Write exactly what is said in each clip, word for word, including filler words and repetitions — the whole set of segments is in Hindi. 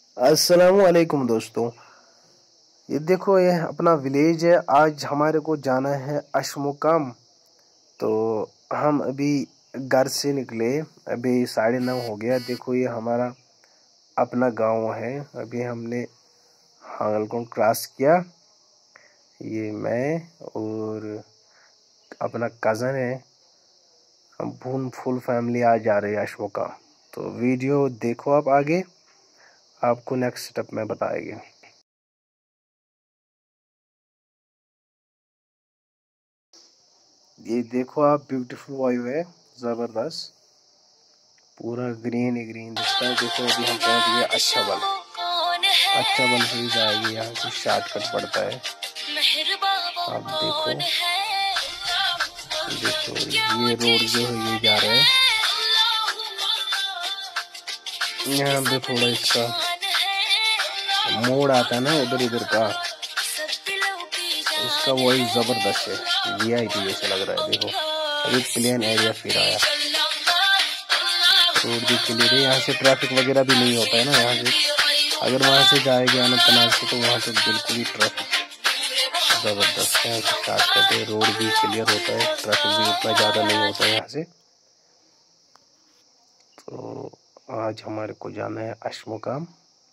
अस्सलामु अलैकुम दोस्तों। ये देखो, ये अपना विलेज है। आज हमारे को जाना है अशमुकाम। तो हम अभी घर से निकले, अभी साढ़े नौ हो गया। देखो, ये हमारा अपना गांव है। अभी हमने हांगल को क्रॉस किया। ये मैं और अपना कज़न है, हम फुल फुल फैमिली आज जा रहे हैं अशमुकाम। तो वीडियो देखो, आप आगे आपको नेक्स्ट स्टेप में बताएंगे। ये देखो आप, ब्यूटीफुल वायु है, ज़बरदस्त, पूरा ग्रीन ही ग्रीन दिखता है। देखो अभी हम पहुंच गए अच्छा बल। अच्छा बल से जाएगी, यहाँ से शॉर्टकट पड़ता है। आप देखो देखो ये रोड जो है ये जा रहा है। यहाँ पे थोड़ा इसका मोड़ आता है ना उधर इधर का, इसका वही जबरदस्त है, वीआईपी जैसे लग रहा है। देखो अभी प्लेन एरिया फिर आया, रोड भी क्लियर है, यहाँ से ट्रैफिक वगैरह भी नहीं होता है ना। यहाँ से अगर वहाँ से जाएगी अनंतनाग से तो वहाँ से बिल्कुल ही ट्रैफिक ज़बरदस्त है। यहाँ से शॉर्टकट है, रोड भी क्लियर होता है, ट्रैफिक भी उतना ज़्यादा नहीं होता है यहाँ से। तो आज हमारे को जाना है अशमुकाम,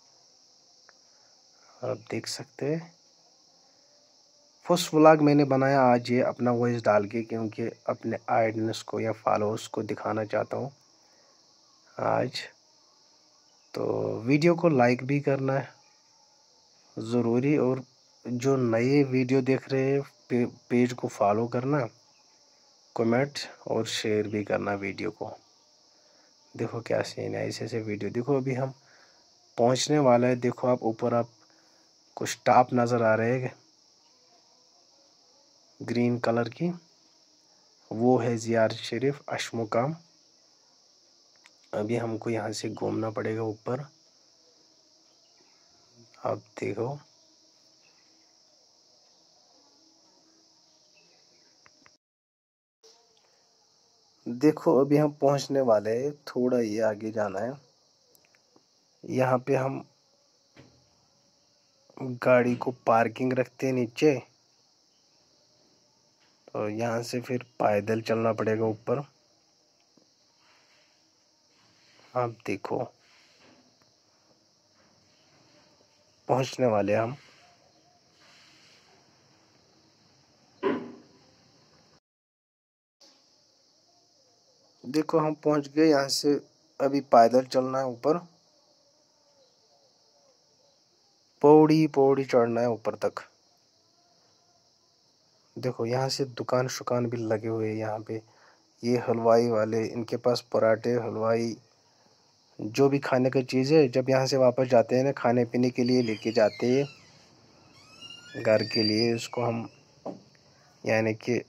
आप देख सकते हैं। फर्स्ट व्लॉग मैंने बनाया आज ये अपना वॉइस डाल के, क्योंकि अपने ऑडियंस को या फॉलोअर्स को दिखाना चाहता हूँ आज। तो वीडियो को लाइक भी करना है ज़रूरी, और जो नए वीडियो देख रहे हैं पे, पेज को फॉलो करना, कमेंट और शेयर भी करना वीडियो को। देखो क्या सीन है, ऐसे ऐसे वीडियो देखो। अभी हम पहुंचने वाला है। देखो आप ऊपर आप कुछ टॉप नज़र आ रहे हैं ग्रीन कलर की, वो है ज़ियारत शरीफ अशमुकाम। अभी हमको यहाँ से घूमना पड़ेगा ऊपर, आप देखो। देखो अभी हम पहुंचने वाले हैं, थोड़ा ये आगे जाना है। यहाँ पे हम गाड़ी को पार्किंग रखते हैं नीचे, तो यहाँ से फिर पैदल चलना पड़ेगा ऊपर। आप देखो पहुंचने वाले हम। देखो हम पहुंच गए, यहाँ से अभी पैदल चलना है ऊपर, पौड़ी पौड़ी चढ़ना है ऊपर तक। देखो यहाँ से दुकान शुकान भी लगे हुए हैं यहाँ पे। ये हलवाई वाले, इनके पास पराठे हलवाई जो भी खाने का चीज़ है, जब यहाँ से वापस जाते हैं ना खाने पीने के लिए लेके जाते हैं घर के लिए इसको हम, यानी कि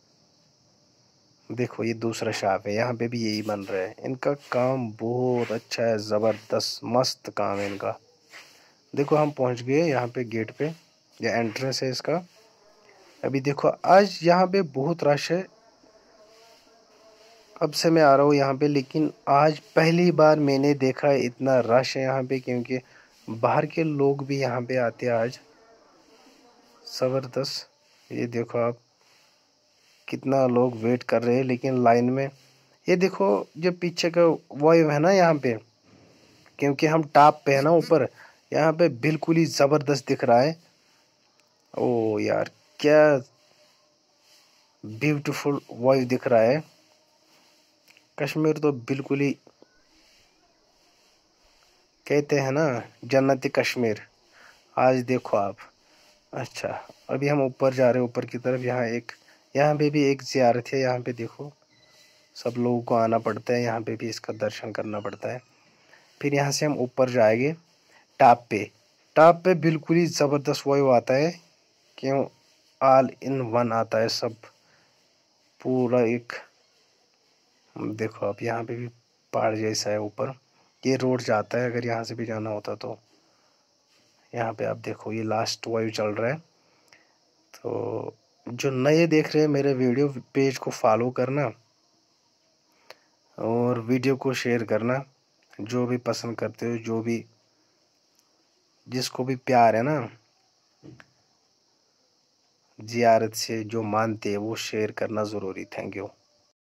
देखो ये दूसरा शॉप है, यहाँ पे भी यही बन रहा है। इनका काम बहुत अच्छा है, ज़बरदस्त मस्त काम है इनका। देखो हम पहुँच गए यहाँ पे गेट पे, ये एंट्रेंस है इसका। अभी देखो आज यहाँ पे बहुत रश है, अब से मैं आ रहा हूँ यहाँ पे, लेकिन आज पहली बार मैंने देखा इतना रश है यहाँ पे, क्योंकि बाहर के लोग भी यहाँ पे आते हैं आज। ज़बरदस्त, ये देखो आप कितना लोग वेट कर रहे हैं लेकिन लाइन में। ये देखो जो पीछे का वाइव है ना यहाँ पे, क्योंकि हम टॉप पे है ना ऊपर, यहाँ पे बिल्कुल ही ज़बरदस्त दिख रहा है। ओ यार क्या ब्यूटीफुल वाइव दिख रहा है। कश्मीर तो बिल्कुल ही कहते हैं ना जन्नती कश्मीर। आज देखो आप। अच्छा अभी हम ऊपर जा रहे हैं, ऊपर की तरफ। यहाँ एक, यहाँ पे भी एक ज़ियारत है, यहाँ पे देखो सब लोगों को आना पड़ता है, यहाँ पे भी इसका दर्शन करना पड़ता है। फिर यहाँ से हम ऊपर जाएंगे टॉप पे। टॉप पे बिल्कुल ही ज़बरदस्त वायु आता है, क्यों ऑल इन वन आता है सब, पूरा एक। देखो आप यहाँ पे भी पहाड़ जैसा है ऊपर, ये रोड जाता है अगर यहाँ से भी जाना होता तो। यहाँ पे आप देखो ये लास्ट वायु चल रहा है। तो जो नए देख रहे हैं मेरे वीडियो, पेज को फॉलो करना और वीडियो को शेयर करना। जो भी पसंद करते हो, जो भी जिसको भी प्यार है ना जियारत से, जो मानते हैं वो शेयर करना ज़रूरी। Thank you.